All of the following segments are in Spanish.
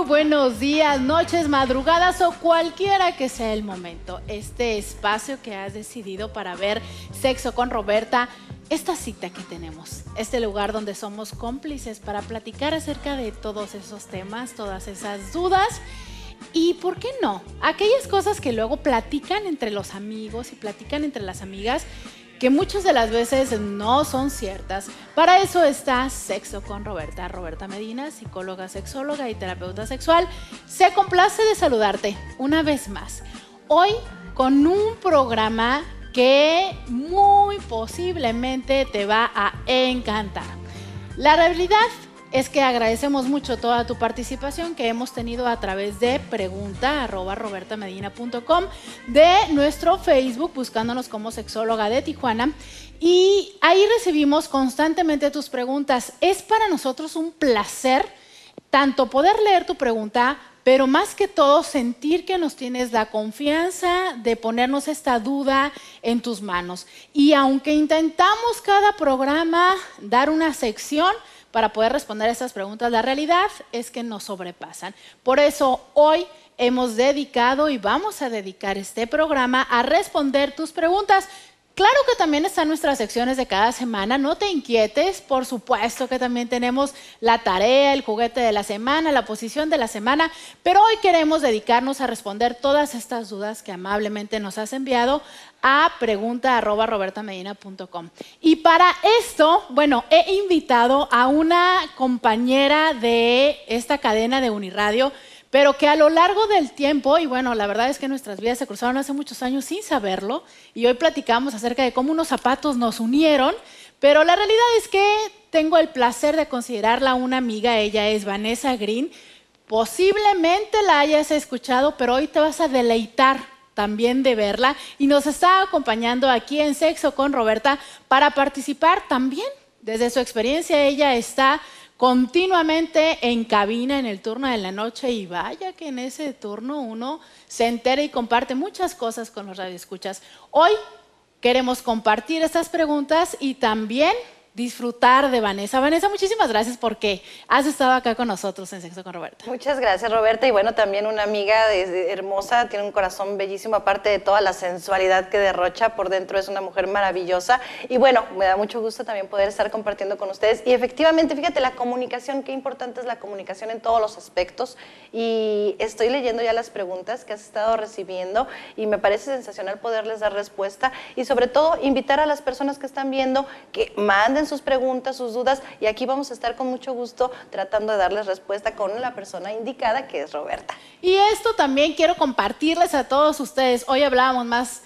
buenos días, noches, madrugadas o cualquiera que sea el momento. Este espacio que has decidido para ver Sexo con Roberta, esta cita que tenemos, este lugar donde somos cómplices para platicar acerca de todos esos temas, todas esas dudas y, ¿por qué no?, aquellas cosas que luego platican entre los amigos y platican entre las amigas que muchas de las veces no son ciertas. Para eso está Sexo con Roberta. Roberta Medina, psicóloga, sexóloga y terapeuta sexual, se complace de saludarte una vez más. Hoy con un programa que muy posiblemente te va a encantar. La realidad es que agradecemos mucho toda tu participación que hemos tenido a través de pregunta@robertamedina.com, de nuestro Facebook, buscándonos como Sexóloga de Tijuana, y ahí recibimos constantemente tus preguntas. Es para nosotros un placer tanto poder leer tu pregunta, pero más que todo sentir que nos tienes la confianza de ponernos esta duda en tus manos. Y aunque intentamos cada programa dar una sección para poder responder a estas preguntas, la realidad es que nos sobrepasan. Por eso hoy hemos dedicado y vamos a dedicar este programa a responder tus preguntas. Claro que también están nuestras secciones de cada semana, no te inquietes, por supuesto que también tenemos la tarea, el juguete de la semana, la posición de la semana, pero hoy queremos dedicarnos a responder todas estas dudas que amablemente nos has enviado a pregunta@robertamedina.com. Y para esto, bueno, he invitado a una compañera de esta cadena de Uniradio, pero que a lo largo del tiempo, y bueno, la verdad es que nuestras vidas se cruzaron hace muchos años sin saberlo, y hoy platicamos acerca de cómo unos zapatos nos unieron, pero la realidad es que tengo el placer de considerarla una amiga. Ella es Vanessa Green. Posiblemente la hayas escuchado, pero hoy te vas a deleitar también de verla, y nos está acompañando aquí en Sexo con Roberta para participar también desde su experiencia. Ella está continuamente en cabina en el turno de la noche, y vaya que en ese turno uno se entera y comparte muchas cosas con los radioescuchas. Hoy queremos compartir estas preguntas y también disfrutar de Vanessa. Vanessa, muchísimas gracias porque has estado acá con nosotros en Sexo con Roberta. Muchas gracias, Roberta, y bueno, también una amiga hermosa, tiene un corazón bellísimo, aparte de toda la sensualidad que derrocha por dentro, es una mujer maravillosa, y bueno, me da mucho gusto también poder estar compartiendo con ustedes. Y efectivamente, fíjate, la comunicación, qué importante es la comunicación en todos los aspectos, y estoy leyendo ya las preguntas que has estado recibiendo, y me parece sensacional poderles dar respuesta, y sobre todo invitar a las personas que están viendo que manden sus preguntas, sus dudas, y aquí vamos a estar con mucho gusto tratando de darles respuesta con la persona indicada, que es Roberta. Y esto también quiero compartirles a todos ustedes. Hoy hablábamos más,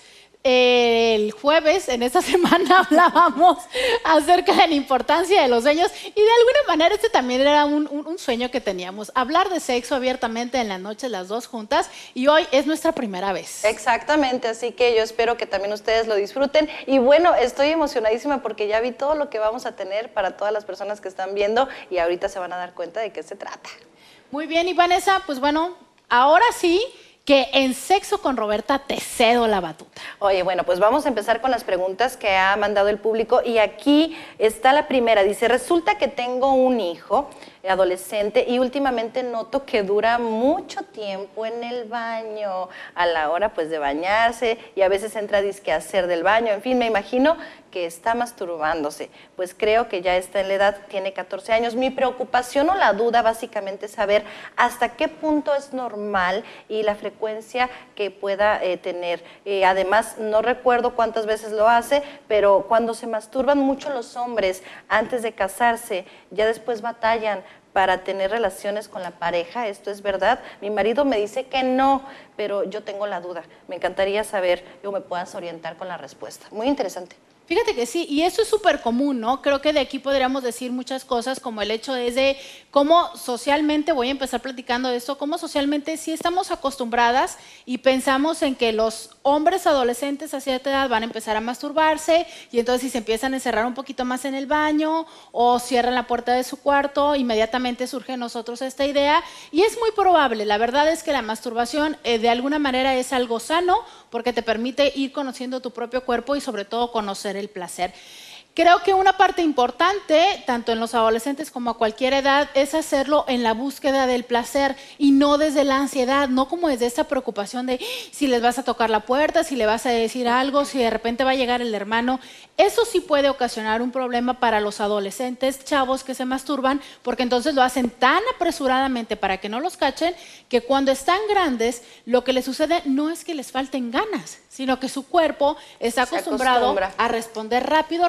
el jueves, en esta semana hablábamos acerca de la importancia de los sueños, y de alguna manera este también era un sueño que teníamos, hablar de sexo abiertamente en la noche las dos juntas, y hoy es nuestra primera vez. Exactamente, así que yo espero que también ustedes lo disfruten, y bueno, estoy emocionadísima porque ya vi todo lo que vamos a tener para todas las personas que están viendo, y ahorita se van a dar cuenta de qué se trata. Muy bien, y Vanessa, pues bueno, ahora sí que en Sexo con Roberta te cedo la batuta. Oye, bueno, pues vamos a empezar con las preguntas que ha mandado el público, y aquí está la primera. Dice, resulta que tengo un hijo adolescente y últimamente noto que dura mucho tiempo en el baño, a la hora pues de bañarse, y a veces entra disque a hacer del baño, en fin, me imagino que está masturbándose, pues creo que ya está en la edad, tiene 14 años. Mi preocupación o la duda básicamente es saber hasta qué punto es normal y la frecuencia que pueda tener. Además, no recuerdo cuántas veces lo hace, pero cuando se masturban mucho los hombres antes de casarse, ya después batallan para tener relaciones con la pareja. ¿Esto es verdad? Mi marido me dice que no, pero yo tengo la duda. Me encantaría saber o me puedas orientar con la respuesta. Muy interesante. Fíjate que sí, y eso es súper común, ¿no? Creo que de aquí podríamos decir muchas cosas, como el hecho es de cómo socialmente, voy a empezar platicando de esto, cómo socialmente sí estamos acostumbradas y pensamos en que los hombres adolescentes a cierta edad van a empezar a masturbarse, y entonces si se empiezan a encerrar un poquito más en el baño o cierran la puerta de su cuarto, inmediatamente surge en nosotros esta idea, y es muy probable. La verdad es que la masturbación de alguna manera es algo sano porque te permite ir conociendo tu propio cuerpo y sobre todo conocer el placer. Creo que una parte importante, tanto en los adolescentes como a cualquier edad, es hacerlo en la búsqueda del placer y no desde la ansiedad, no como desde esta preocupación de si les vas a tocar la puerta, si le vas a decir algo, si de repente va a llegar el hermano. Eso sí puede ocasionar un problema para los adolescentes, chavos que se masturban, porque entonces lo hacen tan apresuradamente para que no los cachen, que cuando están grandes, lo que les sucede no es que les falten ganas, sino que su cuerpo está acostumbrado a responder rápido,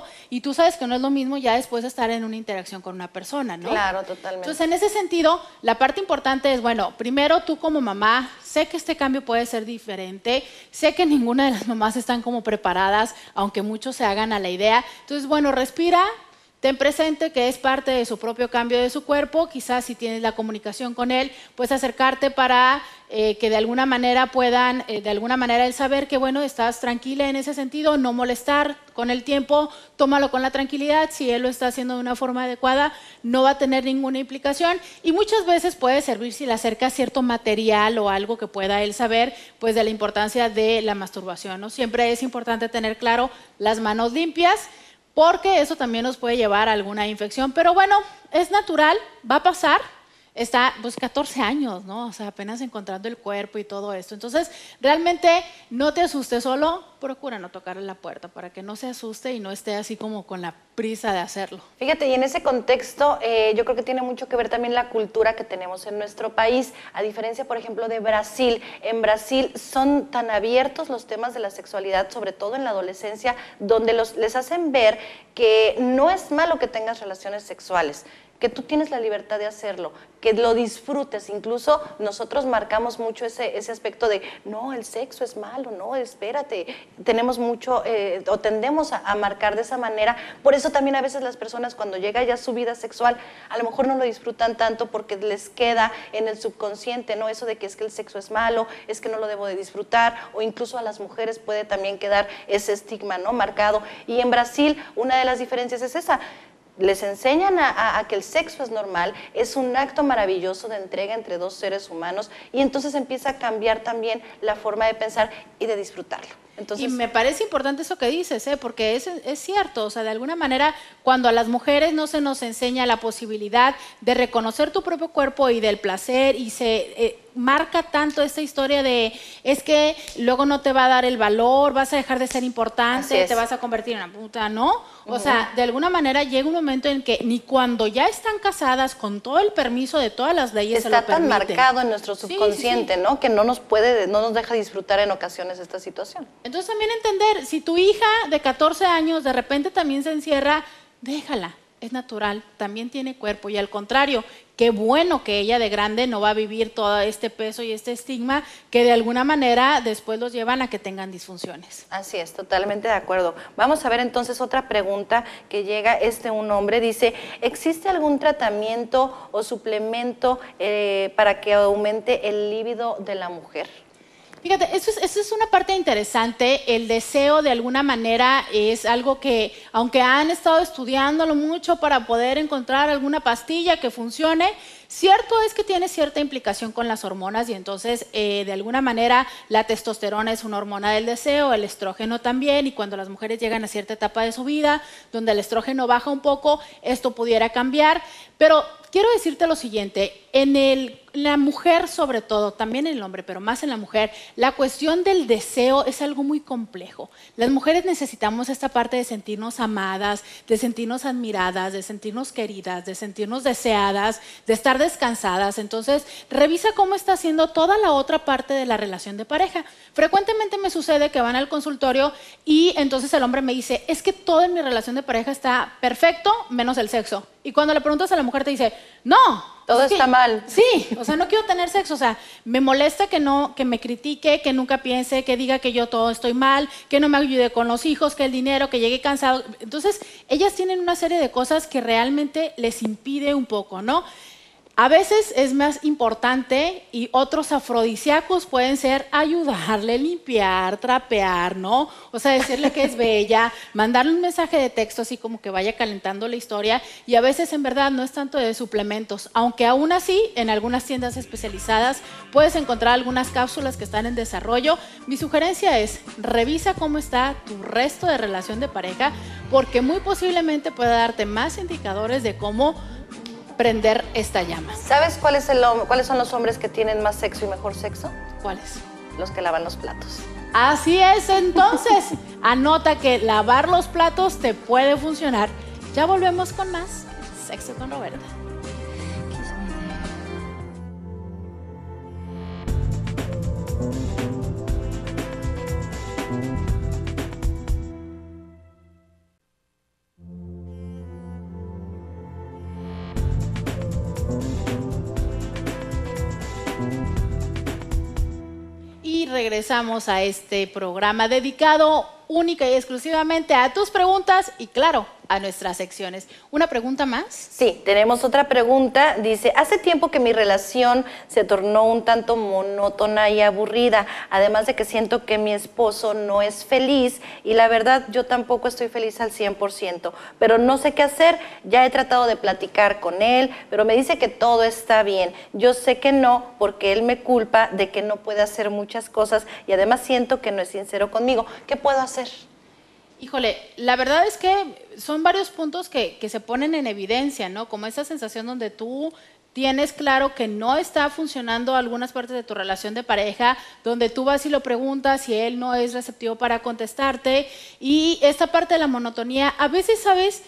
y tú sabes que no es lo mismo ya después de estar en una interacción con una persona, ¿no? Claro, totalmente. Entonces, en ese sentido, la parte importante es, bueno, primero tú como mamá, sé que este cambio puede ser diferente, sé que ninguna de las mamás están como preparadas, aunque muchos se hagan a la idea. Entonces, bueno, respira. Ten presente que es parte de su propio cambio de su cuerpo, quizás si tienes la comunicación con él, pues acercarte para que de alguna manera puedan, de alguna manera él saber que bueno, estás tranquila en ese sentido, no molestar con el tiempo, tómalo con la tranquilidad, si él lo está haciendo de una forma adecuada, no va a tener ninguna implicación y muchas veces puede servir si le acercas cierto material o algo que pueda él saber, pues de la importancia de la masturbación, ¿no? Siempre es importante tener claro las manos limpias, porque eso también nos puede llevar a alguna infección. Pero bueno, es natural, va a pasar. Está pues 14 años, ¿no? O sea, apenas encontrando el cuerpo y todo esto. Entonces, realmente no te asustes, solo procura no tocarle la puerta para que no se asuste y no esté así como con la prisa de hacerlo. Fíjate, y en ese contexto yo creo que tiene mucho que ver también la cultura que tenemos en nuestro país, a diferencia, por ejemplo, de Brasil. En Brasil son tan abiertos los temas de la sexualidad, sobre todo en la adolescencia, donde les hacen ver que no es malo que tengas relaciones sexuales, que tú tienes la libertad de hacerlo, que lo disfrutes. Incluso nosotros marcamos mucho ese aspecto de, no, el sexo es malo, no, espérate. Tenemos mucho, o tendemos a marcar de esa manera. Por eso también a veces las personas cuando llega ya su vida sexual, a lo mejor no lo disfrutan tanto porque les queda en el subconsciente, ¿no? Eso de que es que el sexo es malo, es que no lo debo de disfrutar, o incluso a las mujeres puede también quedar ese estigma, ¿no? Marcado. Y en Brasil una de las diferencias es esa. Les enseñan a que el sexo es normal, es un acto maravilloso de entrega entre dos seres humanos y entonces empieza a cambiar también la forma de pensar y de disfrutarlo. Entonces, y me parece importante eso que dices, porque es cierto, o sea, de alguna manera cuando a las mujeres no se nos enseña la posibilidad de reconocer tu propio cuerpo y del placer y se marca tanto esta historia de es que luego no te va a dar el valor, vas a dejar de ser importante, te vas a convertir en una puta, ¿no? O sea, de alguna manera llega un momento en que ni cuando ya están casadas con todo el permiso de todas las leyes se lo permiten. Está tan marcado en nuestro subconsciente, ¿no? Que no nos deja disfrutar en ocasiones esta situación. Entonces también entender, si tu hija de 14 años de repente también se encierra, déjala, es natural, también tiene cuerpo y al contrario, qué bueno que ella de grande no va a vivir todo este peso y este estigma que de alguna manera después los llevan a que tengan disfunciones. Así es, totalmente de acuerdo. Vamos a ver entonces otra pregunta que llega, un hombre dice, ¿existe algún tratamiento o suplemento para que aumente el líbido de la mujer? Fíjate, eso es una parte interesante. El deseo de alguna manera es algo que, aunque han estado estudiándolo mucho para poder encontrar alguna pastilla que funcione, cierto es que tiene cierta implicación con las hormonas y entonces de alguna manera la testosterona es una hormona del deseo, el estrógeno también, y cuando las mujeres llegan a cierta etapa de su vida donde el estrógeno baja un poco, esto pudiera cambiar, pero quiero decirte lo siguiente, en la mujer sobre todo, también en el hombre, pero más en la mujer, la cuestión del deseo es algo muy complejo. Las mujeres necesitamos esta parte de sentirnos amadas, de sentirnos admiradas, de sentirnos queridas, de sentirnos deseadas, de estar descansadas. Entonces, revisa cómo está haciendo toda la otra parte de la relación de pareja. Frecuentemente me sucede que van al consultorio y entonces el hombre me dice, es que toda en mi relación de pareja está perfecto, menos el sexo. Y cuando le preguntas a la mujer te dice, no. Todo está mal. Sí, o sea, no quiero tener sexo, o sea, me molesta que me critique, que nunca piense, que diga que yo todo estoy mal, que no me ayude con los hijos, que el dinero, que llegue cansado. Entonces, ellas tienen una serie de cosas que realmente les impide un poco, ¿no? A veces es más importante y otros afrodisíacos pueden ser ayudarle, limpiar, trapear, ¿no? O sea, decirle que es bella, mandarle un mensaje de texto así como que vaya calentando la historia y a veces en verdad no es tanto de suplementos, aunque aún así en algunas tiendas especializadas puedes encontrar algunas cápsulas que están en desarrollo. Mi sugerencia es revisa cómo está tu resto de relación de pareja porque muy posiblemente pueda darte más indicadores de cómo prender esta llama. ¿Sabes cuáles son los hombres que tienen más sexo y mejor sexo? ¿Cuáles? Los que lavan los platos. Así es, entonces, anota que lavar los platos te puede funcionar. Ya volvemos con más Sexo con Roberta. Y regresamos a este programa dedicado única y exclusivamente a tus preguntas y claro, a nuestras secciones. ¿Una pregunta más? Sí, tenemos otra pregunta. Dice, hace tiempo que mi relación se tornó un tanto monótona y aburrida, además de que siento que mi esposo no es feliz y la verdad yo tampoco estoy feliz al 100%, pero no sé qué hacer. Ya he tratado de platicar con él, pero me dice que todo está bien. Yo sé que no, porque él me culpa de que no puede hacer muchas cosas y además siento que no es sincero conmigo. ¿Qué puedo hacer? Híjole, la verdad es que son varios puntos que se ponen en evidencia, ¿no? Como esa sensación donde tú tienes claro que no está funcionando algunas partes de tu relación de pareja, donde tú vas y lo preguntas y él no es receptivo para contestarte. Y esta parte de la monotonía, a veces, ¿sabes?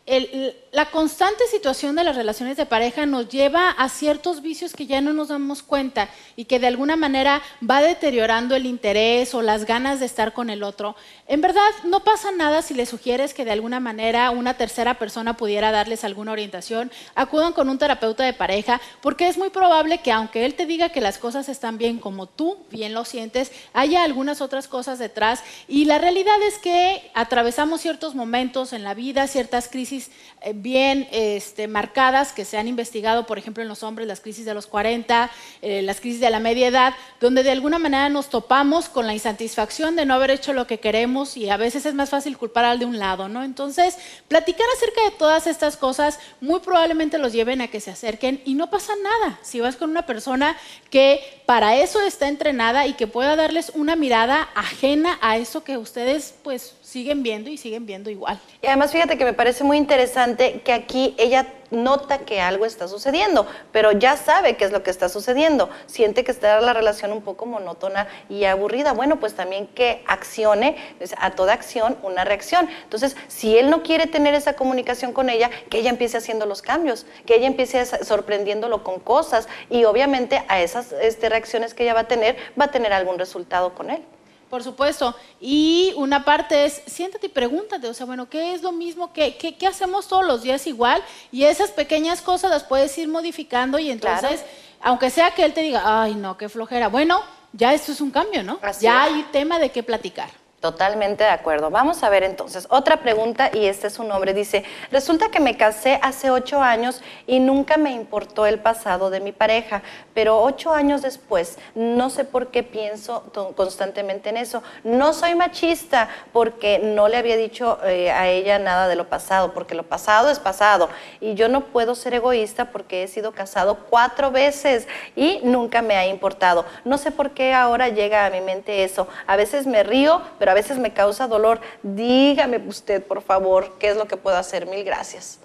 La constante situación de las relaciones de pareja nos lleva a ciertos vicios que ya no nos damos cuenta y que de alguna manera va deteriorando el interés o las ganas de estar con el otro. En verdad, no pasa nada si le sugieres que de alguna manera una tercera persona pudiera darles alguna orientación. Acudan con un terapeuta de pareja porque es muy probable que aunque él te diga que las cosas están bien como tú bien lo sientes, haya algunas otras cosas detrás y la realidad es que atravesamos ciertos momentos en la vida, ciertas crisis bien marcadas que se han investigado, por ejemplo, en los hombres, las crisis de los 40, las crisis de la media edad, donde de alguna manera nos topamos con la insatisfacción de no haber hecho lo que queremos y a veces es más fácil culpar al de un lado, ¿no? Entonces, platicar acerca de todas estas cosas muy probablemente los lleven a que se acerquen y no pasa nada si vas con una persona que para eso está entrenada y que pueda darles una mirada ajena a eso que ustedes pues siguen viendo y siguen viendo igual. Y además fíjate que me parece muy interesante que aquí ella nota que algo está sucediendo, pero ya sabe qué es lo que está sucediendo. Siente que está la relación un poco monótona y aburrida. Bueno, pues también que accione, a toda acción una reacción. Entonces, si él no quiere tener esa comunicación con ella, que ella empiece haciendo los cambios, que ella empiece sorprendiéndolo con cosas y obviamente a esas reacciones que ella va a tener algún resultado con él. Por supuesto, y una parte es, siéntate y pregúntate, o sea, bueno, ¿qué es lo mismo? ¿Qué hacemos todos los días igual? Y esas pequeñas cosas las puedes ir modificando y entonces, claro, aunque sea que él te diga, ay, no, qué flojera, bueno, ya esto es un cambio, ¿no? Así ya es. hay tema de qué platicar. Totalmente de acuerdo. Vamos a ver entonces, otra pregunta y este es un hombre, dice, resulta que me casé hace 8 años y nunca me importó el pasado de mi pareja, pero 8 años después, no sé por qué pienso constantemente en eso. No soy machista porque no le había dicho a ella nada de lo pasado, porque lo pasado es pasado y yo no puedo ser egoísta porque he sido casado 4 veces y nunca me ha importado. No sé por qué ahora llega a mi mente eso. A veces me río, pero a veces me causa dolor. Dígame usted, por favor, qué es lo que puedo hacer. Mil gracias.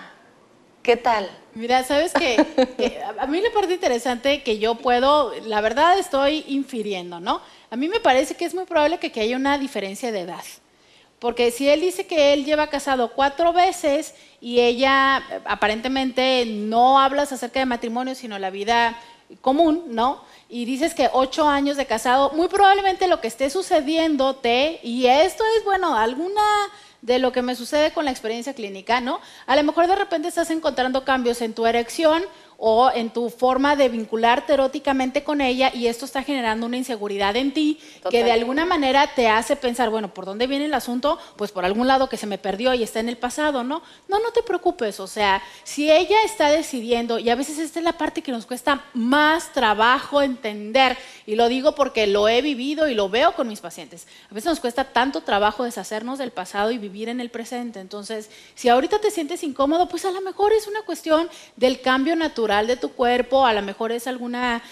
¿Qué tal? Mira, ¿sabes qué? Que a mí la parte interesante que yo puedo, la verdad estoy infiriendo, ¿no? A mí me parece que es muy probable que haya una diferencia de edad. Porque si él dice que él lleva casado 4 veces y ella aparentemente no hablas acerca de matrimonio, sino la vida común, ¿no? Y dices que 8 años de casado, muy probablemente lo que esté sucediéndote, y esto es, bueno, alguna de lo que me sucede con la experiencia clínica, ¿no? A lo mejor de repente estás encontrando cambios en tu erección o en tu forma de vincularte eróticamente con ella y esto está generando una inseguridad en ti que de alguna manera te hace pensar, bueno, ¿por dónde viene el asunto? Pues por algún lado que se me perdió y está en el pasado, ¿no? No te preocupes, o sea, si ella está decidiendo, y a veces esta es la parte que nos cuesta más trabajo entender, y lo digo porque lo he vivido y lo veo con mis pacientes, a veces nos cuesta tanto trabajo deshacernos del pasado y vivir en el presente. Entonces, si ahorita te sientes incómodo, pues a lo mejor es una cuestión del cambio natural de tu cuerpo, a lo mejor es alguna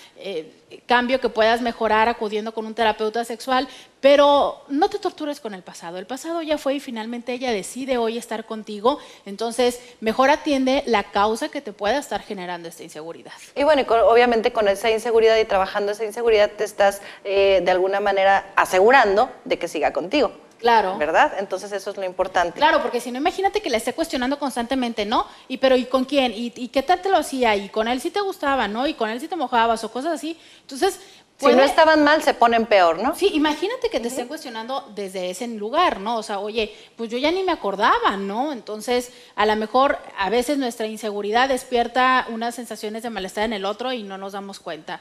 cambio que puedas mejorar acudiendo con un terapeuta sexual, pero no te tortures con el pasado ya fue y finalmente ella decide hoy estar contigo, entonces mejor atiende la causa que te pueda estar generando esta inseguridad. Y bueno, obviamente con esa inseguridad y trabajando esa inseguridad te estás de alguna manera asegurando de que siga contigo. Claro. ¿Verdad? Entonces eso es lo importante. Claro, porque si no, imagínate que la esté cuestionando constantemente, ¿no? Pero ¿y con quién? ¿Y qué tal te lo hacía? ¿Y con él sí te gustaba, no? ¿Y con él sí te mojabas? O cosas así. Entonces, si no estaban mal, se ponen peor, ¿no? Sí, imagínate que te estén cuestionando desde ese lugar, ¿no? O sea, oye, pues yo ya ni me acordaba, ¿no? Entonces, a lo mejor a veces nuestra inseguridad despierta unas sensaciones de malestar en el otro y no nos damos cuenta,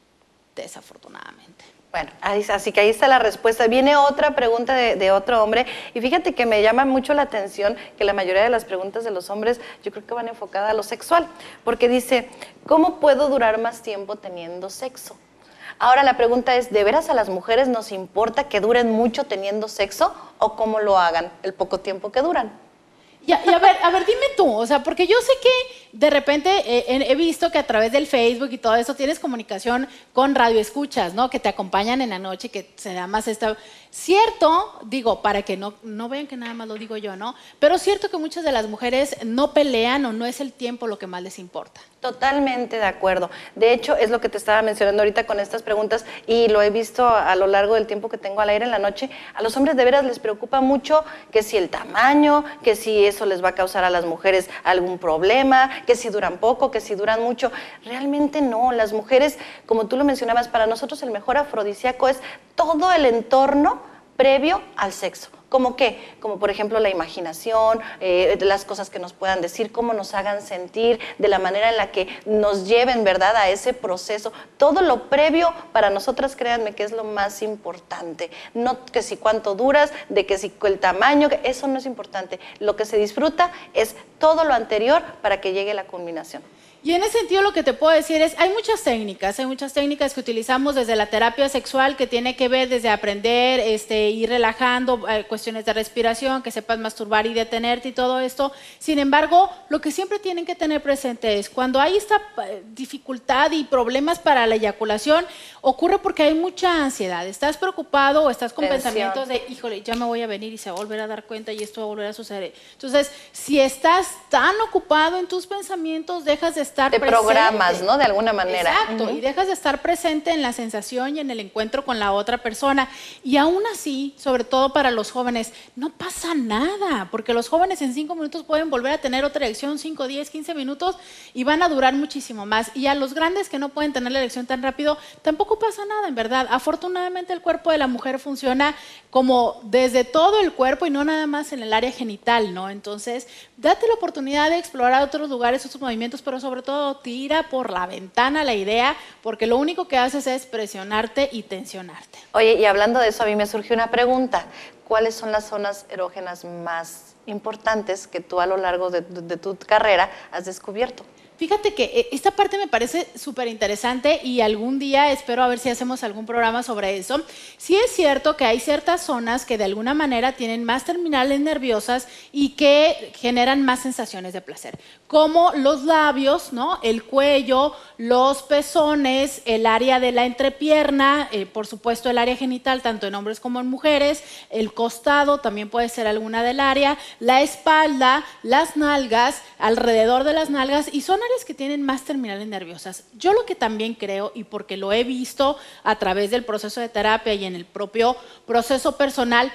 desafortunadamente. Bueno, así que ahí está la respuesta. Viene otra pregunta de otro hombre y fíjate que me llama mucho la atención que la mayoría de las preguntas de los hombres yo creo que van enfocadas a lo sexual, porque dice, ¿cómo puedo durar más tiempo teniendo sexo? Ahora la pregunta es, ¿de veras a las mujeres nos importa que duren mucho teniendo sexo o cómo lo hagan el poco tiempo que duran? Y a ver, dime tú, o sea, porque yo sé que de repente he visto que a través del Facebook y todo eso tienes comunicación con radioescuchas, ¿no? Que te acompañan en la noche, que se da más esta... Cierto, digo, para que no vean que nada más lo digo yo, ¿no? Pero cierto que muchas de las mujeres no pelean o no es el tiempo lo que más les importa. Totalmente de acuerdo. De hecho, es lo que te estaba mencionando ahorita con estas preguntas y lo he visto a lo largo del tiempo que tengo al aire en la noche. A los hombres de veras les preocupa mucho que si el tamaño, que si eso les va a causar a las mujeres algún problema, que si duran poco, que si duran mucho. Realmente no. Las mujeres, como tú lo mencionabas, para nosotros el mejor afrodisíaco es todo el entorno previo al sexo. ¿Cómo qué? Como por ejemplo la imaginación, las cosas que nos puedan decir, cómo nos hagan sentir, de la manera en la que nos lleven, ¿verdad?, a ese proceso. Todo lo previo para nosotras, créanme que es lo más importante. No que si cuánto duras, de que si el tamaño, eso no es importante. Lo que se disfruta es todo lo anterior para que llegue la culminación. Y en ese sentido lo que te puedo decir es, hay muchas técnicas que utilizamos desde la terapia sexual que tiene que ver desde aprender, ir relajando, cuestiones de respiración, que sepas masturbar y detenerte y todo esto. Sin embargo, lo que siempre tienen que tener presente es cuando hay esta dificultad y problemas para la eyaculación, ocurre porque hay mucha ansiedad. Estás preocupado o estás con pensamientos de, híjole, ya me voy a venir y se va a volver a dar cuenta y esto va a volver a suceder. Entonces, si estás tan ocupado en tus pensamientos, dejas de estar presente. Programas, ¿no? De alguna manera. Exacto, y dejas de estar presente en la sensación y en el encuentro con la otra persona. Y aún así, sobre todo para los jóvenes, no pasa nada, porque los jóvenes en 5 minutos pueden volver a tener otra erección, 5, 10, 15 minutos, y van a durar muchísimo más. Y a los grandes que no pueden tener la erección tan rápido, tampoco pasa nada, en verdad. Afortunadamente el cuerpo de la mujer funciona como desde todo el cuerpo y no nada más en el área genital, ¿no? Entonces, date la oportunidad de explorar otros lugares, otros movimientos, pero sobre todo tira por la ventana la idea, porque lo único que haces es presionarte y tensionarte. Oye, y hablando de eso, a mí me surgió una pregunta. ¿Cuáles son las zonas erógenas más importantes que tú a lo largo de tu carrera has descubierto? Fíjate que esta parte me parece súper interesante y algún día espero a ver si hacemos algún programa sobre eso. Sí es cierto que hay ciertas zonas que de alguna manera tienen más terminales nerviosas y que generan más sensaciones de placer, como los labios, ¿no? El cuello, los pezones, el área de la entrepierna, por supuesto el área genital, tanto en hombres como en mujeres, el costado también puede ser alguna del área, la espalda, las nalgas, alrededor de las nalgas, y son áreas que tienen más terminales nerviosas. Yo lo que también creo, y porque lo he visto a través del proceso de terapia y en el propio proceso personal,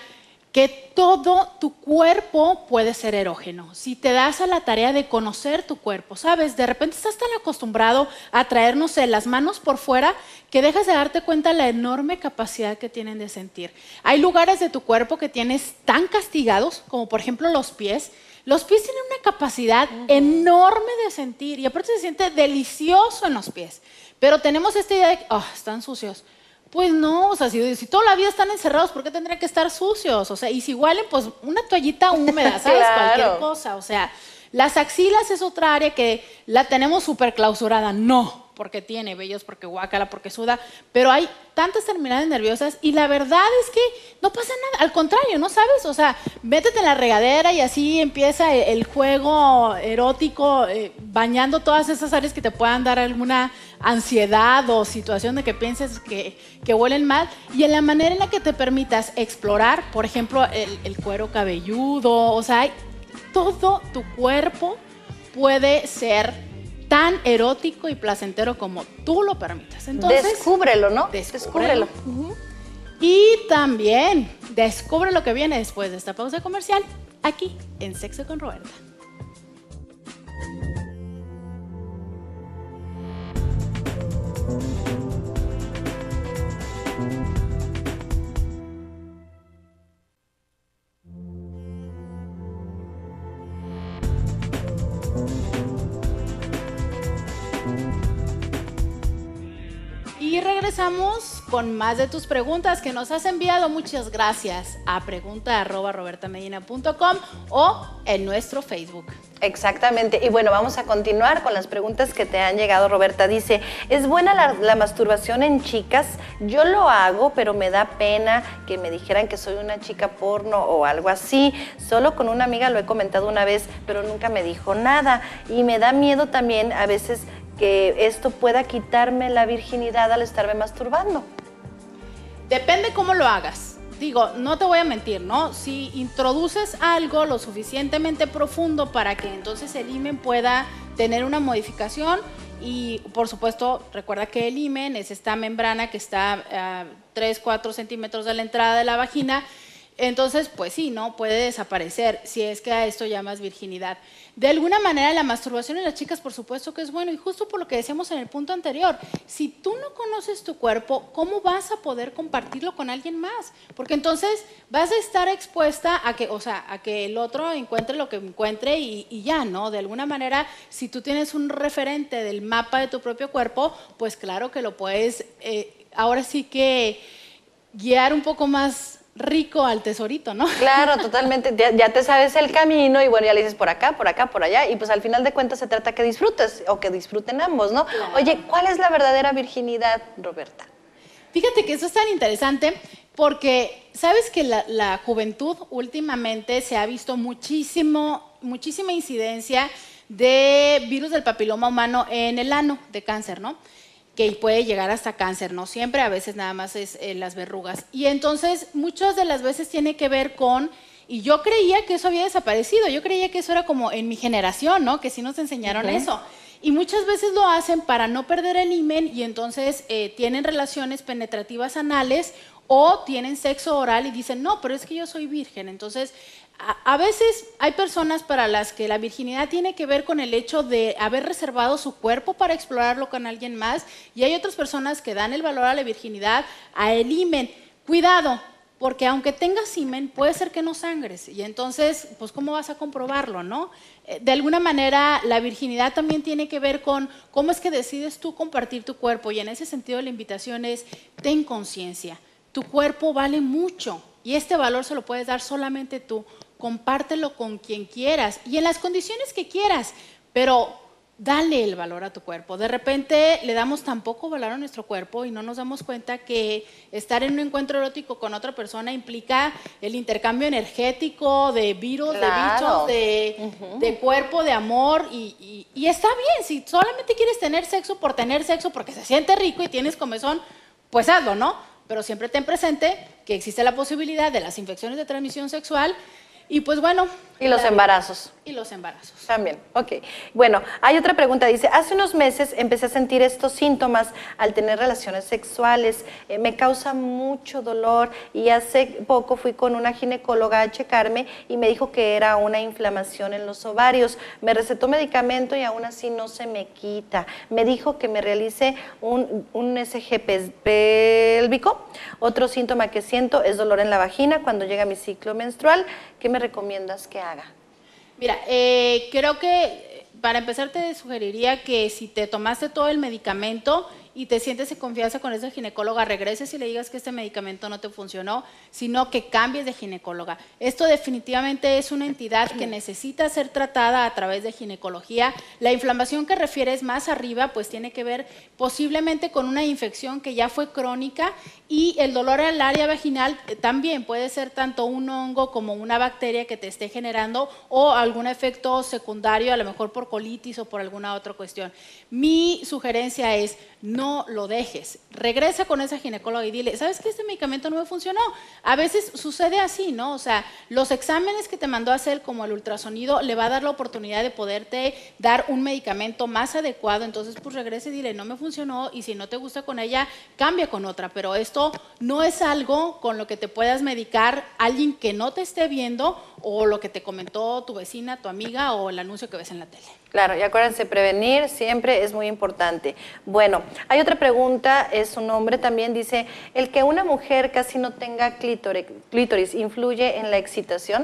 que todo tu cuerpo puede ser erógeno. Si te das a la tarea de conocer tu cuerpo, ¿sabes? De repente estás tan acostumbrado a traer, no sé, las manos por fuera que dejas de darte cuenta de la enorme capacidad que tienen de sentir. Hay lugares de tu cuerpo que tienes tan castigados, como por ejemplo los pies. Los pies tienen una capacidad enorme de sentir y aparte se siente delicioso en los pies. Pero tenemos esta idea de que están sucios. Pues no, o sea, si toda la vida están encerrados, ¿por qué tendrían que estar sucios? O sea, y si huelen, pues una toallita húmeda, ¿sabes? Claro. Cualquier cosa, o sea, las axilas es otra área que la tenemos súper clausurada, no, porque tiene vellos, porque guácala, porque suda, pero hay tantas terminales nerviosas y la verdad es que no pasa nada, al contrario, ¿no sabes? O sea, métete en la regadera y así empieza el juego erótico, bañando todas esas áreas que te puedan dar alguna ansiedad o situación de que pienses que huelen mal, y en la manera en la que te permitas explorar, por ejemplo, el cuero cabelludo, o sea, todo tu cuerpo puede ser tan erótico y placentero como tú lo permitas. Entonces, descúbrelo, ¿no? Descúbrelo. Y también descubre lo que viene después de esta pausa comercial, aquí en Sexo con Roberta. Y regresamos con más de tus preguntas que nos has enviado. Muchas gracias a pregunta@robertamedina.com o en nuestro Facebook. Exactamente. Y bueno, vamos a continuar con las preguntas que te han llegado. Roberta dice, ¿es buena la masturbación en chicas? Yo lo hago, pero me da pena que me dijeran que soy una chica porno o algo así. Solo con una amiga lo he comentado una vez, pero nunca me dijo nada. Y me da miedo también a veces que esto pueda quitarme la virginidad al estarme masturbando. Depende cómo lo hagas. Digo, no te voy a mentir, ¿no? Si introduces algo lo suficientemente profundo para que entonces el himen pueda tener una modificación, y por supuesto, recuerda que el himen es esta membrana que está a 3-4 centímetros de la entrada de la vagina. Entonces, pues sí, ¿no? Puede desaparecer si es que a esto llamas virginidad. De alguna manera, la masturbación en las chicas, por supuesto que es bueno, y justo por lo que decíamos en el punto anterior, si tú no conoces tu cuerpo, ¿cómo vas a poder compartirlo con alguien más? Porque entonces vas a estar expuesta a que, a que el otro encuentre lo que encuentre y ya, ¿no? De alguna manera, si tú tienes un referente del mapa de tu propio cuerpo, pues claro que lo puedes, ahora sí que guiar un poco más rico al tesorito, ¿no? Claro, totalmente. Ya te sabes el camino y bueno, ya le dices por acá, por allá, y pues al final de cuentas se trata que disfrutes o que disfruten ambos, ¿no? Claro. Oye, ¿cuál es la verdadera virginidad, Roberta? Fíjate que eso es tan interesante porque sabes que la juventud últimamente se ha visto muchísima incidencia de virus del papiloma humano en el ano de cáncer, ¿no? Que puede llegar hasta cáncer, no siempre, a veces nada más es las verrugas. Y entonces muchas de las veces tiene que ver con, y yo creía que eso había desaparecido, yo creía que eso era como en mi generación, ¿no? Que sí nos enseñaron eso. Y muchas veces lo hacen para no perder el himen y entonces tienen relaciones penetrativas anales o tienen sexo oral y dicen, no, pero es que yo soy virgen. Entonces, a veces hay personas para las que la virginidad tiene que ver con el hecho de haber reservado su cuerpo para explorarlo con alguien más, y hay otras personas que dan el valor a la virginidad, a el himen. Cuidado, porque aunque tengas himen, puede ser que no sangres, y entonces, pues, ¿cómo vas a comprobarlo, no? De alguna manera, la virginidad también tiene que ver con cómo es que decides tú compartir tu cuerpo, y en ese sentido la invitación es, ten conciencia, tu cuerpo vale mucho, y este valor se lo puedes dar solamente tú. Compártelo con quien quieras y en las condiciones que quieras, pero dale el valor a tu cuerpo. De repente le damos tan poco valor a nuestro cuerpo y no nos damos cuenta que estar en un encuentro erótico con otra persona implica el intercambio energético de virus, claro, de bichos, de cuerpo, de amor, y está bien. Si solamente quieres tener sexo por tener sexo porque se siente rico y tienes comezón, pues hazlo, ¿no? Pero siempre ten presente que existe la posibilidad de las infecciones de transmisión sexual. Y pues bueno. Y los embarazos. Y los embarazos. También, ok. Bueno, hay otra pregunta, dice, hace unos meses empecé a sentir estos síntomas al tener relaciones sexuales, me causa mucho dolor y hace poco fui con una ginecóloga a checarme y me dijo que era una inflamación en los ovarios, me recetó medicamento y aún así no se me quita, me dijo que me realice un SG pélvico, otro síntoma que siento es dolor en la vagina cuando llega mi ciclo menstrual, ¿qué me recomiendas que haga? Mira, creo que para empezar te sugeriría que si te tomaste todo el medicamento y te sientes en confianza con esa ginecóloga, regreses y le digas que este medicamento no te funcionó, sino que cambies de ginecóloga. Esto definitivamente es una entidad que necesita ser tratada a través de ginecología. La inflamación que refieres más arriba, pues tiene que ver posiblemente con una infección que ya fue crónica y el dolor en el área vaginal también puede ser tanto un hongo como una bacteria que te esté generando o algún efecto secundario, a lo mejor por colitis o por alguna otra cuestión. Mi sugerencia es no lo dejes, regresa con esa ginecóloga y dile, ¿sabes qué? Este medicamento no me funcionó. A veces sucede así, ¿no? O sea, los exámenes que te mandó a hacer como el ultrasonido le va a dar la oportunidad de poderte dar un medicamento más adecuado, entonces pues regresa y dile, no me funcionó y si no te gusta con ella, cambia con otra, pero esto no es algo con lo que te puedas medicar alguien que no te esté viendo o lo que te comentó tu vecina, tu amiga o el anuncio que ves en la tele. Claro, y acuérdense, prevenir siempre es muy importante. Bueno, hay otra pregunta, es un hombre también, dice, ¿el que una mujer casi no tenga clítoris influye en la excitación?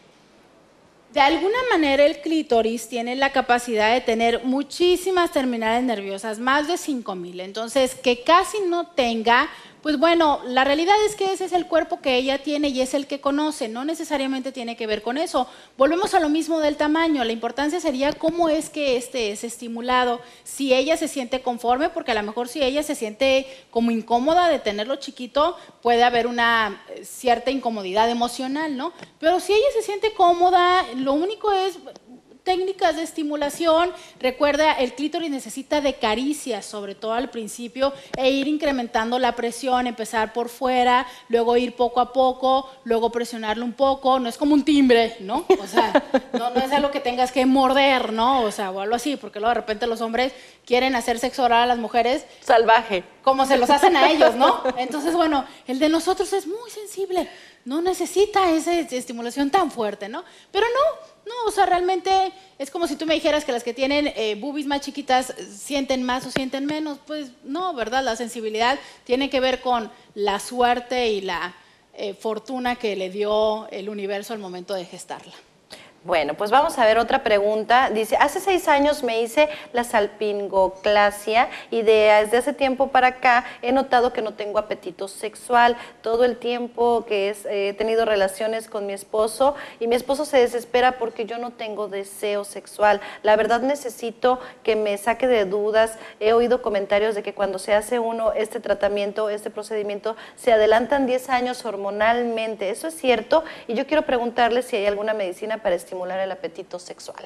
De alguna manera el clítoris tiene la capacidad de tener muchísimas terminales nerviosas, más de 5,000, entonces que casi no tenga, pues bueno, la realidad es que ese es el cuerpo que ella tiene y es el que conoce, no necesariamente tiene que ver con eso. Volvemos a lo mismo del tamaño, la importancia sería cómo es que este es estimulado, si ella se siente conforme, porque a lo mejor si ella se siente como incómoda de tenerlo chiquito, puede haber una cierta incomodidad emocional, ¿no? Pero si ella se siente cómoda, lo único es técnicas de estimulación. Recuerda, el clítoris necesita de caricias, sobre todo al principio, e ir incrementando la presión, empezar por fuera, luego ir poco a poco, luego presionarlo un poco. No es como un timbre, ¿no? O sea, no es algo que tengas que morder, ¿no? O sea, o algo así, porque luego de repente los hombres quieren hacer sexo oral a las mujeres. Salvaje. Como se los hacen a ellos, ¿no? Entonces, bueno, el de nosotros es muy sensible, no necesita esa estimulación tan fuerte, ¿no? Pero no, o sea, realmente es como si tú me dijeras que las que tienen boobies más chiquitas sienten más o sienten menos. Pues no, ¿verdad? La sensibilidad tiene que ver con la suerte y la fortuna que le dio el universo al momento de gestarla. Bueno, pues vamos a ver otra pregunta. Dice, hace 6 años me hice la salpingoclasia y desde hace tiempo para acá he notado que no tengo apetito sexual. Todo el tiempo que he tenido relaciones con mi esposo y mi esposo se desespera porque yo no tengo deseo sexual. La verdad necesito que me saque de dudas. He oído comentarios de que cuando se hace uno este tratamiento, este procedimiento, se adelantan 10 años hormonalmente. ¿Eso es cierto? Y yo quiero preguntarle si hay alguna medicina para estimular el apetito sexual.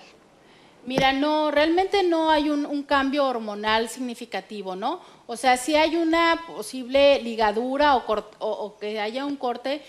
Mira, no, realmente no hay un cambio hormonal significativo, ¿no? O sea, sí hay una posible ligadura o que haya un corte,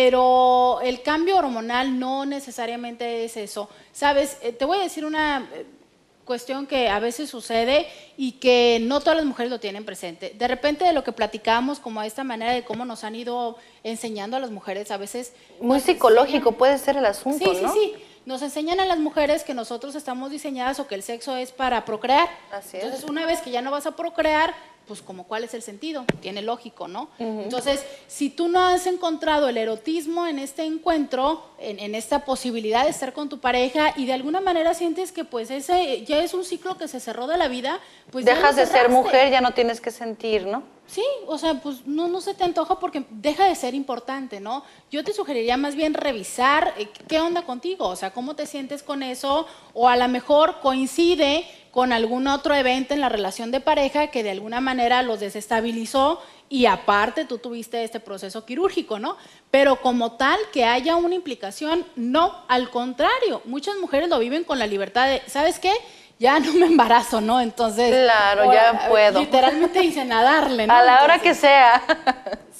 pero el cambio hormonal no necesariamente es eso. ¿Sabes? Te voy a decir una cuestión que a veces sucede y que no todas las mujeres lo tienen presente. De repente de lo que platicamos, como esta manera de cómo nos han ido enseñando a las mujeres, a veces... Muy psicológico puede ser el asunto, ¿no? Sí. Nos enseñan a las mujeres que nosotros estamos diseñadas o que el sexo es para procrear. Así es. Entonces, una vez que ya no vas a procrear, pues como cuál es el sentido, tiene lógico, ¿no? Entonces, si tú no has encontrado el erotismo en este encuentro, en esta posibilidad de estar con tu pareja y de alguna manera sientes que pues ese ya es un ciclo que se cerró de la vida, pues dejas de ser mujer, ya no tienes que sentir, ¿no? Sí, o sea, pues no se te antoja porque deja de ser importante, ¿no? Yo te sugeriría más bien revisar qué onda contigo, o sea, cómo te sientes con eso, o a lo mejor coincide con algún otro evento en la relación de pareja que de alguna manera los desestabilizó y aparte tú tuviste este proceso quirúrgico, ¿no? Pero como tal, que haya una implicación, no, al contrario, muchas mujeres lo viven con la libertad de, ¿sabes qué? Ya no me embarazo, ¿no? Entonces... Claro, ya puedo. Literalmente dicen a darle, ¿no? A la hora Entonces, que sea.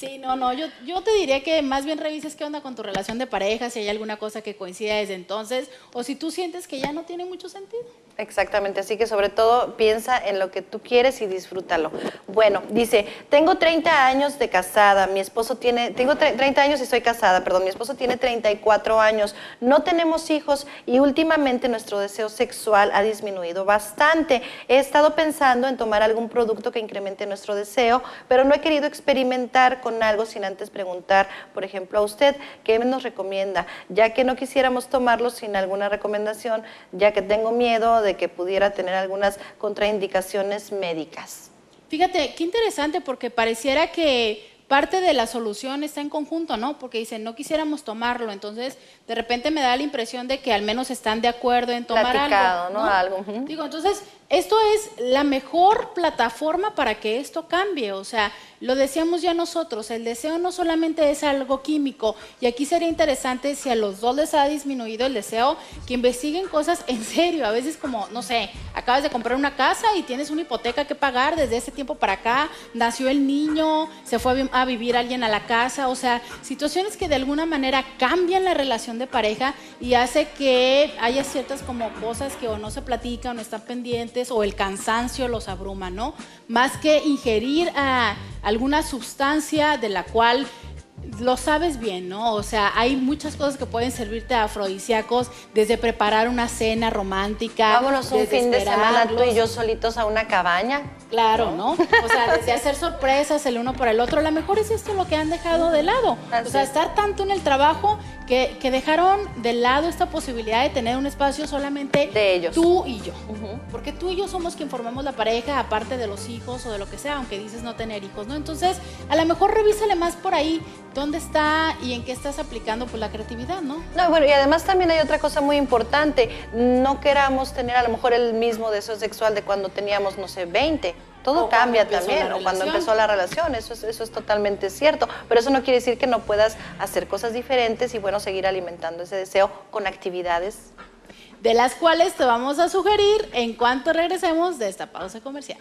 Sí, no, yo te diría que más bien revises qué onda con tu relación de pareja, si hay alguna cosa que coincida desde entonces, o si tú sientes que ya no tiene mucho sentido. Exactamente, así que sobre todo piensa en lo que tú quieres y disfrútalo. Bueno, dice, tengo 30 años de casada, tengo 30 años y soy casada, perdón, mi esposo tiene 34 años, no tenemos hijos y últimamente nuestro deseo sexual ha disminuido bastante. He estado pensando en tomar algún producto que incremente nuestro deseo, pero no he querido experimentar con algo sin antes preguntar, por ejemplo, a usted, ¿qué nos recomienda? Ya que no quisiéramos tomarlo sin alguna recomendación, ya que tengo miedo de que pudiera tener algunas contraindicaciones médicas. Fíjate, qué interesante, porque pareciera que parte de la solución está en conjunto, ¿no? Porque dicen, no quisiéramos tomarlo, entonces de repente me da la impresión de que al menos están de acuerdo en tomar algo, ¿no? Algo. Digo, entonces, esto es la mejor plataforma para que esto cambie, o sea, lo decíamos ya nosotros, el deseo no solamente es algo químico, y aquí sería interesante, si a los dos les ha disminuido el deseo, que investiguen cosas en serio. A veces, como, no sé, acabas de comprar una casa y tienes una hipoteca que pagar desde ese tiempo para acá, nació el niño, se fue a vivir alguien a la casa, o sea, situaciones que de alguna manera cambian la relación de pareja y hace que haya ciertas como cosas que o no se platican o no están pendientes, o el cansancio los abruma, ¿no? Más que ingerir alguna sustancia de la cual lo sabes bien, ¿no? O sea, hay muchas cosas que pueden servirte afrodisíacos, desde preparar una cena romántica. Vámonos un fin de semana tú y yo solitos a una cabaña. Claro, ¿no? O sea, desde hacer sorpresas el uno para el otro. A lo mejor es esto lo que han dejado de lado. O sea, estar tanto en el trabajo que dejaron de lado esta posibilidad de tener un espacio solamente de ellos, tú y yo. Porque tú y yo somos quien formamos la pareja, aparte de los hijos o de lo que sea, aunque dices no tener hijos, ¿no? Entonces, a lo mejor revísale más por ahí dónde está y en qué estás aplicando pues la creatividad, ¿no? No, bueno, y además también hay otra cosa muy importante. No queramos tener a lo mejor el mismo deseo sexual de cuando teníamos, no sé, 20. Todo cambia también, o cuando empezó la relación, eso es totalmente cierto, pero eso no quiere decir que no puedas hacer cosas diferentes y bueno, seguir alimentando ese deseo con actividades. De las cuales te vamos a sugerir en cuanto regresemos de esta pausa comercial.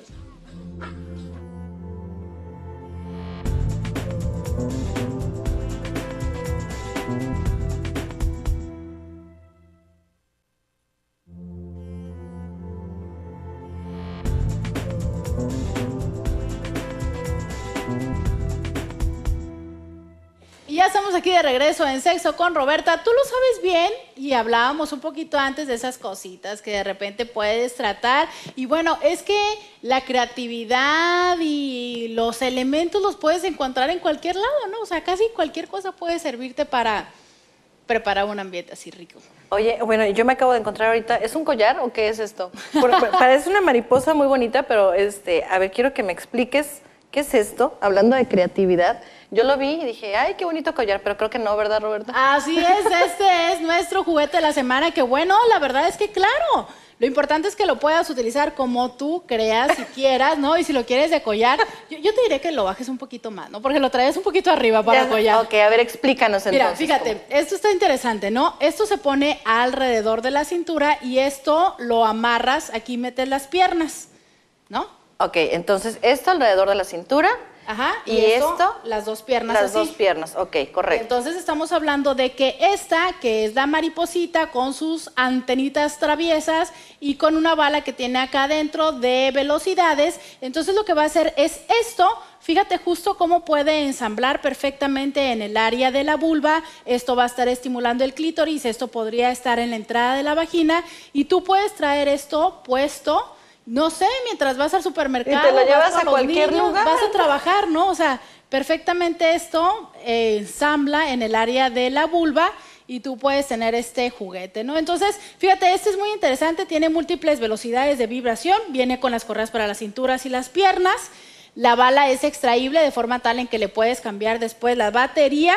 Y ya estamos aquí de regreso en Sexo con Roberta. Tú lo sabes bien y hablábamos un poquito antes de esas cositas que de repente puedes tratar. Y bueno, es que la creatividad y los elementos los puedes encontrar en cualquier lado, ¿no? O sea, casi cualquier cosa puede servirte para preparar un ambiente así rico. Oye, bueno, yo me acabo de encontrar ahorita, ¿es un collar o qué es esto? Parece una mariposa muy bonita, pero a ver, quiero que me expliques qué es esto, hablando de creatividad. Yo lo vi y dije, ay, qué bonito collar, pero creo que no, ¿verdad, Roberta? Así es, este es nuestro juguete de la semana, que bueno, la verdad es que claro, lo importante es que lo puedas utilizar como tú creas y quieras, ¿no? Y si lo quieres de collar, yo te diré que lo bajes un poquito más, ¿no? Porque lo traes un poquito arriba para collar. Ok, a ver, explícanos entonces. Mira, fíjate, esto está interesante, ¿no? Esto se pone alrededor de la cintura y esto lo amarras, aquí metes las piernas, ¿no? Ok, entonces esto alrededor de la cintura. Ajá, y esto, las dos piernas las así. dos piernas, ok, correcto. Entonces estamos hablando de que esta, que es la mariposita con sus antenitas traviesas y con una bala que tiene acá adentro de velocidades, entonces lo que va a hacer es esto. Fíjate justo cómo puede ensamblar perfectamente en el área de la vulva. Esto va a estar estimulando el clítoris, esto podría estar en la entrada de la vagina y tú puedes traer esto puesto, no sé, mientras vas al supermercado, y te lo llevas a cualquier lugar, vas a trabajar, ¿no? O sea, perfectamente esto ensambla en el área de la vulva y tú puedes tener este juguete, ¿no? Entonces, fíjate, este es muy interesante, tiene múltiples velocidades de vibración, viene con las correas para las cinturas y las piernas, la bala es extraíble de forma tal en que le puedes cambiar después la batería.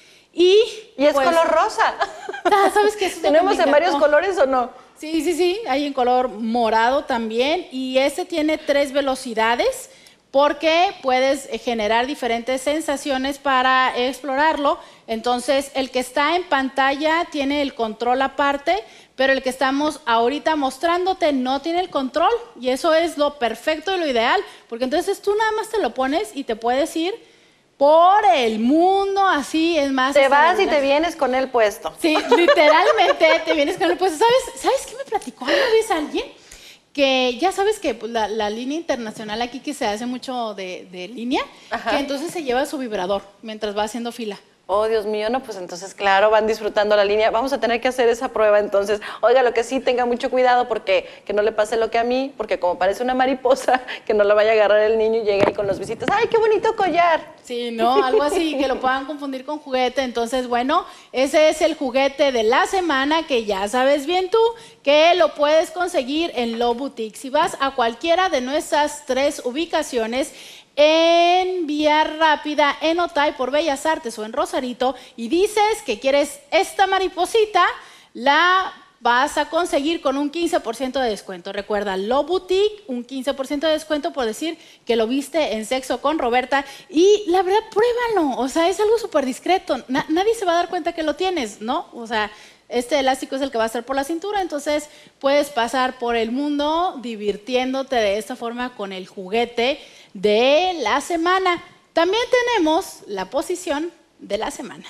Y es pues, color rosa. ¿Sabes qué? ¿Tenemos en varios colores o no? Sí, hay en color morado también y este tiene 3 velocidades porque puedes generar diferentes sensaciones para explorarlo. Entonces, el que está en pantalla tiene el control aparte, pero el que estamos ahorita mostrándote no tiene el control y eso es lo perfecto y lo ideal, porque entonces tú nada más te lo pones y te puedes ir por el mundo, así, es más. Te vas y te vienes con él puesto. Sí, literalmente te vienes con él puesto. ¿Sabes qué me platicó una vez alguien? Que ya sabes que pues, la línea internacional aquí que se hace mucho de línea, Ajá. que entonces se lleva su vibrador mientras va haciendo fila. Oh, Dios mío, no, pues entonces, claro, van disfrutando la línea. Vamos a tener que hacer esa prueba entonces. Oiga, lo que sí, tenga mucho cuidado porque que no le pase lo que a mí, porque como parece una mariposa, que no la vaya a agarrar el niño y llegue ahí con los visitas. ¡Ay, qué bonito collar! Sí, ¿no? Algo así, que lo puedan confundir con juguete. Entonces, bueno, ese es el juguete de la semana, que ya sabes bien tú, que lo puedes conseguir en Lo Boutique. Si vas a cualquiera de nuestras 3 ubicaciones, en Vía Rápida, en Otay, por Bellas Artes o en Rosarito, y dices que quieres esta mariposita, la vas a conseguir con un 15% de descuento. Recuerda, Lo Boutique, un 15% de descuento por decir que lo viste en Sexo con Roberta. Y la verdad, pruébalo. O sea, es algo súper discreto. Nadie se va a dar cuenta que lo tienes, ¿no? O sea, este elástico es el que va a estar por la cintura, entonces puedes pasar por el mundo divirtiéndote de esta forma con el juguete de la semana. También tenemos la posición de la semana.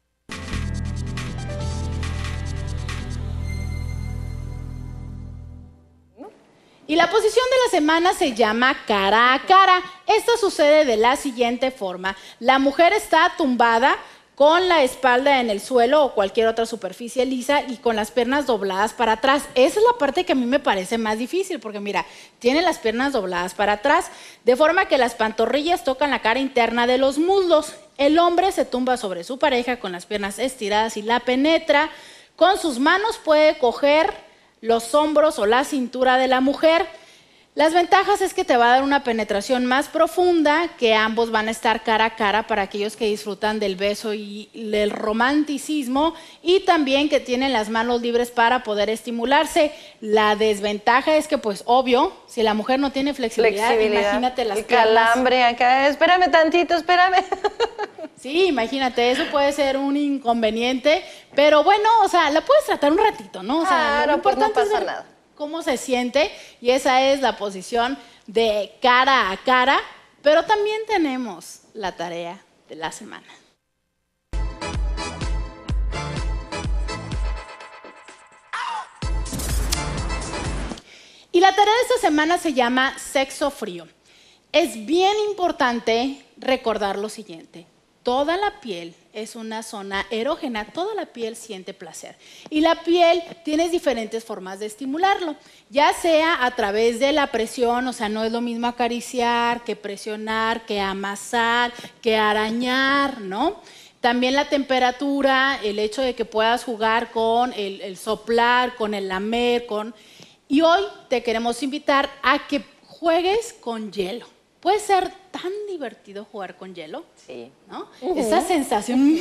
Y la posición de la semana se llama cara a cara. Esto sucede de la siguiente forma. La mujer está tumbada con la espalda en el suelo o cualquier otra superficie lisa y con las piernas dobladas para atrás. Esa es la parte que a mí me parece más difícil, porque mira, tiene las piernas dobladas para atrás, de forma que las pantorrillas tocan la cara interna de los muslos. El hombre se tumba sobre su pareja con las piernas estiradas y la penetra. Con sus manos puede coger los hombros o la cintura de la mujer. Las ventajas es que te va a dar una penetración más profunda, que ambos van a estar cara a cara para aquellos que disfrutan del beso y del romanticismo, y también que tienen las manos libres para poder estimularse. La desventaja es que, pues, obvio, si la mujer no tiene flexibilidad. Imagínate las piernas. Calambre acá, espérame tantito, espérame. Sí, imagínate, eso puede ser un inconveniente, pero bueno, o sea, la puedes tratar un ratito, ¿no? O sea, claro, lo importante pues no pasa es nada. Cómo se siente, y esa es la posición de cara a cara, pero también tenemos la tarea de la semana. Y la tarea de esta semana se llama sexo frío. Es bien importante recordar lo siguiente: toda la piel es una zona erógena, toda la piel siente placer. Y la piel tienes diferentes formas de estimularlo, ya sea a través de la presión, o sea, no es lo mismo acariciar, que presionar, que amasar, que arañar, ¿no? También la temperatura, el hecho de que puedas jugar con el soplar, con el lamer, Y hoy te queremos invitar a que juegues con hielo. Puede ser tan divertido jugar con hielo, sí, ¿no? Esa sensación,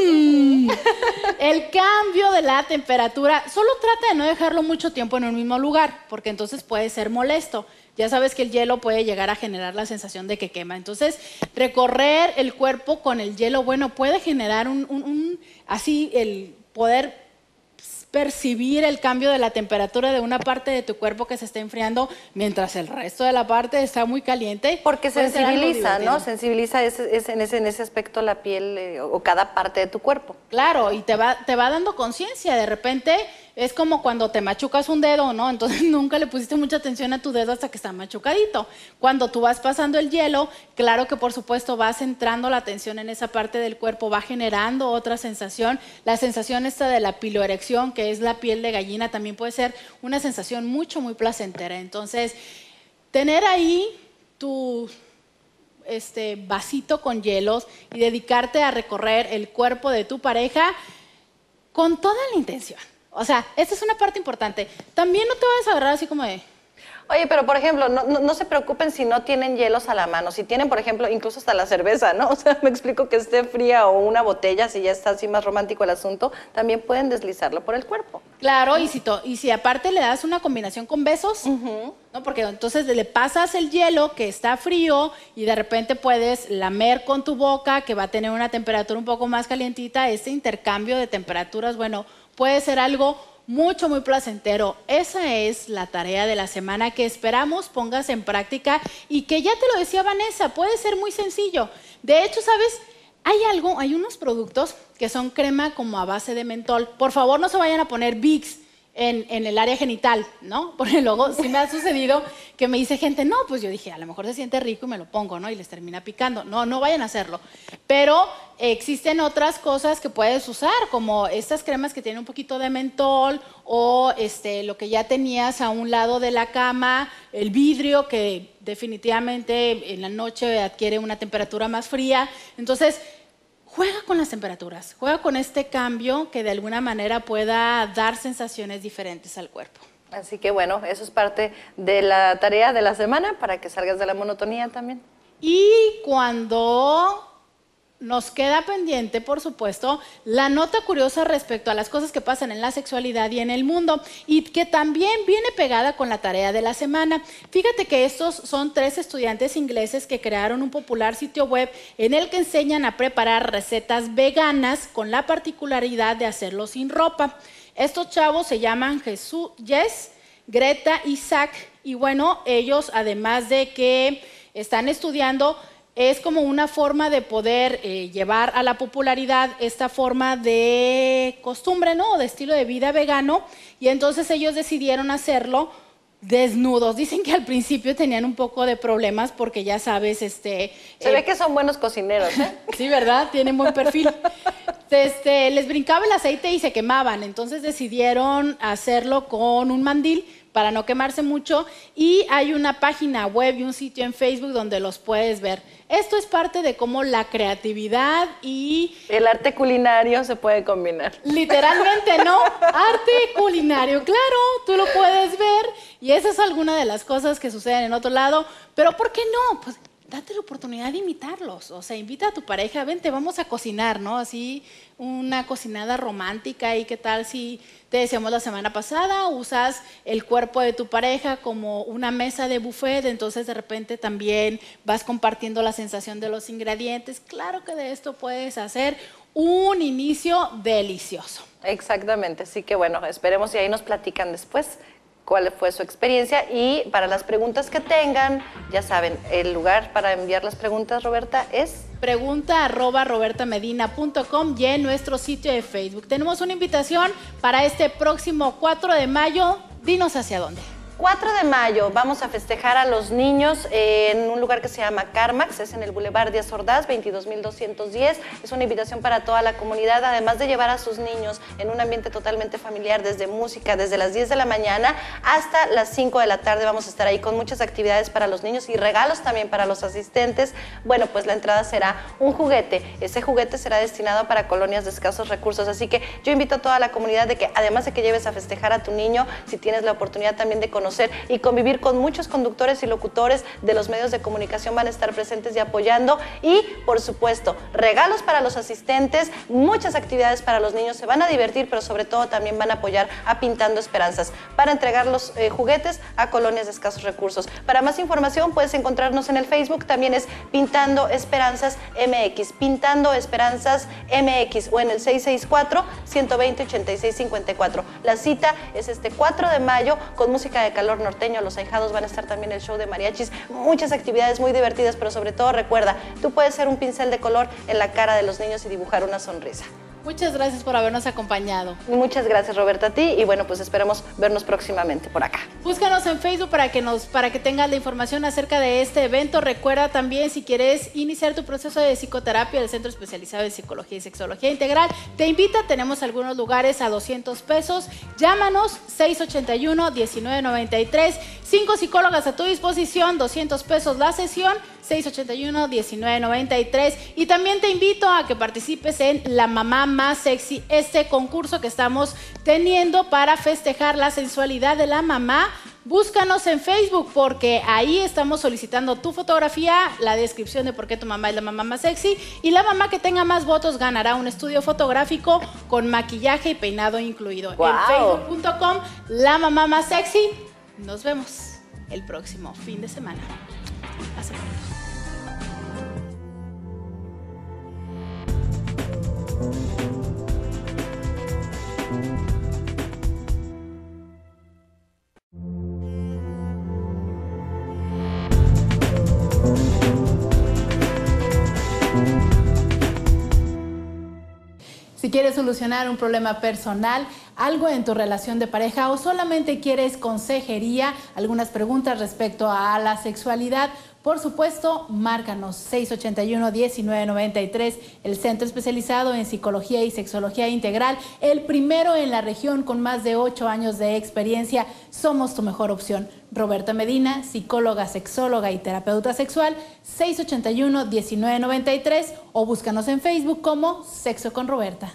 el cambio de la temperatura. Solo trata de no dejarlo mucho tiempo en un mismo lugar, porque entonces puede ser molesto. Ya sabes que el hielo puede llegar a generar la sensación de que quema. Entonces, recorrer el cuerpo con el hielo, bueno, puede generar así el poder percibir el cambio de la temperatura de una parte de tu cuerpo que se está enfriando mientras el resto de la parte está muy caliente. Porque sensibiliza, ¿no? Sensibiliza en ese aspecto la piel o cada parte de tu cuerpo. Claro, y te va dando conciencia. De repente es como cuando te machucas un dedo, ¿no? Entonces nunca le pusiste mucha atención a tu dedo hasta que está machucadito. Cuando tú vas pasando el hielo, claro que por supuesto vas centrando la atención en esa parte del cuerpo, va generando otra sensación. La sensación esta de la piloerección, que es la piel de gallina, también puede ser una sensación muy placentera. Entonces, tener ahí tu vasito con hielos y dedicarte a recorrer el cuerpo de tu pareja con toda la intención. O sea, esta es una parte importante. También no te vayas a agarrar así como de... Oye, pero por ejemplo, no se preocupen si no tienen hielos a la mano. Si tienen, por ejemplo, incluso hasta la cerveza, ¿no? O sea, me explico, que esté fría o una botella, si ya está así más romántico el asunto, también pueden deslizarlo por el cuerpo. Claro, y si aparte le das una combinación con besos, ¿no? Porque entonces le pasas el hielo que está frío y de repente puedes lamer con tu boca, que va a tener una temperatura un poco más calientita. Este intercambio de temperaturas, bueno, puede ser algo muy placentero. Esa es la tarea de la semana que esperamos pongas en práctica y que ya te lo decía Vanessa, puede ser muy sencillo. De hecho, ¿sabes? Hay unos productos que son crema como a base de mentol. Por favor, no se vayan a poner Vicks en el área genital, ¿no? Porque luego sí me ha sucedido que me dice gente, no, pues yo dije, a lo mejor se siente rico y me lo pongo, ¿no? Y les termina picando. No, no vayan a hacerlo. Pero existen otras cosas que puedes usar, como estas cremas que tienen un poquito de mentol o lo que ya tenías a un lado de la cama, el vidrio que definitivamente en la noche adquiere una temperatura más fría. Entonces, juega con las temperaturas, juega con este cambio que de alguna manera pueda dar sensaciones diferentes al cuerpo. Así que bueno, eso es parte de la tarea de la semana para que salgas de la monotonía también. Y cuando nos queda pendiente, por supuesto, la nota curiosa respecto a las cosas que pasan en la sexualidad y en el mundo y que también viene pegada con la tarea de la semana. Fíjate que estos son 3 estudiantes ingleses que crearon un popular sitio web en el que enseñan a preparar recetas veganas con la particularidad de hacerlo sin ropa. Estos chavos se llaman Jess, Greta y Zach y bueno, ellos además de que están estudiando, es como una forma de poder llevar a la popularidad esta forma de costumbre, ¿no? De estilo de vida vegano. Y entonces ellos decidieron hacerlo desnudos. Dicen que al principio tenían un poco de problemas porque ya sabes, Se ve que son buenos cocineros, ¿eh? Sí, ¿verdad? Tienen buen perfil. Les brincaba el aceite y se quemaban. Entonces decidieron hacerlo con un mandil para no quemarse mucho. Y hay una página web y un sitio en Facebook donde los puedes ver. Esto es parte de cómo la creatividad y... el arte culinario se puede combinar. Literalmente, ¿no? Arte culinario, claro, tú lo puedes ver. Y esa es alguna de las cosas que suceden en otro lado. Pero ¿por qué no? Pues date la oportunidad de imitarlos. O sea, invita a tu pareja, vente, vamos a cocinar, ¿no? Así, una cocinada romántica. ¿Y qué tal si te decíamos la semana pasada, usas el cuerpo de tu pareja como una mesa de buffet, entonces de repente también vas compartiendo la sensación de los ingredientes? Claro que de esto puedes hacer un inicio delicioso. Exactamente, así que bueno, esperemos y ahí nos platican después cuál fue su experiencia y para las preguntas que tengan, ya saben, el lugar para enviar las preguntas, Roberta, es... pregunta@robertamedina.com y en nuestro sitio de Facebook. Tenemos una invitación para este próximo 4 de mayo. Dinos hacia dónde. 4 de mayo vamos a festejar a los niños en un lugar que se llama Carmax, es en el Boulevard Díaz Ordaz, 22,210. Es una invitación para toda la comunidad, además de llevar a sus niños en un ambiente totalmente familiar, desde música, desde las 10 de la mañana hasta las 5 de la tarde. Vamos a estar ahí con muchas actividades para los niños y regalos también para los asistentes. Bueno, pues la entrada será un juguete. Ese juguete será destinado para colonias de escasos recursos, así que yo invito a toda la comunidad de que además de que lleves a festejar a tu niño, si tienes la oportunidad también de conocer y convivir con muchos conductores y locutores de los medios de comunicación, van a estar presentes y apoyando. Y por supuesto, regalos para los asistentes, muchas actividades para los niños, se van a divertir, pero sobre todo también van a apoyar a Pintando Esperanzas para entregar los juguetes a colonias de escasos recursos. Para más información puedes encontrarnos en el Facebook, también es Pintando Esperanzas MX, Pintando Esperanzas MX, o en el 664-120-8654. La cita es este 4 de mayo con música de calor norteño, los ahijados van a estar también, el show de mariachis, muchas actividades muy divertidas, pero sobre todo recuerda, tú puedes ser un pincel de color en la cara de los niños y dibujar una sonrisa. Muchas gracias por habernos acompañado. Muchas gracias, Roberta, a ti, y bueno, pues esperemos vernos próximamente por acá. Búscanos en Facebook para que tengas la información acerca de este evento. Recuerda también, si quieres iniciar tu proceso de psicoterapia del Centro Especializado en Psicología y Sexología Integral, te invita, tenemos algunos lugares a 200 pesos. Llámanos 681-1993, 5 psicólogas a tu disposición, 200 pesos la sesión, 681-1993. Y también te invito a que participes en La Mamá Más Sexy, este concurso que estamos teniendo para festejar la sensualidad de la mamá. Búscanos en Facebook porque ahí estamos solicitando tu fotografía, la descripción de por qué tu mamá es la mamá más sexy, y la mamá que tenga más votos ganará un estudio fotográfico con maquillaje y peinado incluido. ¡Wow! En facebook.com, La Mamá Más Sexy. Nos vemos el próximo fin de semana. Hasta pronto. quieres solucionar un problema personal, algo en tu relación de pareja o solamente quieres consejería, algunas preguntas respecto a la sexualidad, por supuesto, márcanos 681-1993, el centro especializado en psicología y sexología integral, el primero en la región con más de 8 años de experiencia. Somos tu mejor opción. Roberta Medina, psicóloga, sexóloga y terapeuta sexual, 681-1993 o búscanos en Facebook como Sexo con Roberta.